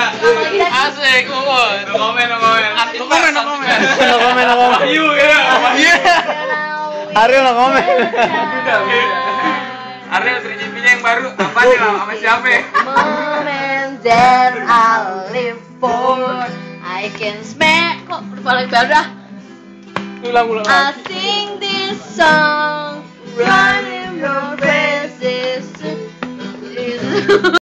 Asik, ngomong. No comment. No comment. Ayu ya. Ariel no komen. Ariel 3GP-nya yang baru apa nih lah sama siapa? Moment that I live for, I can smell. Kok paling baru? Ulang. I sing this song, running your races.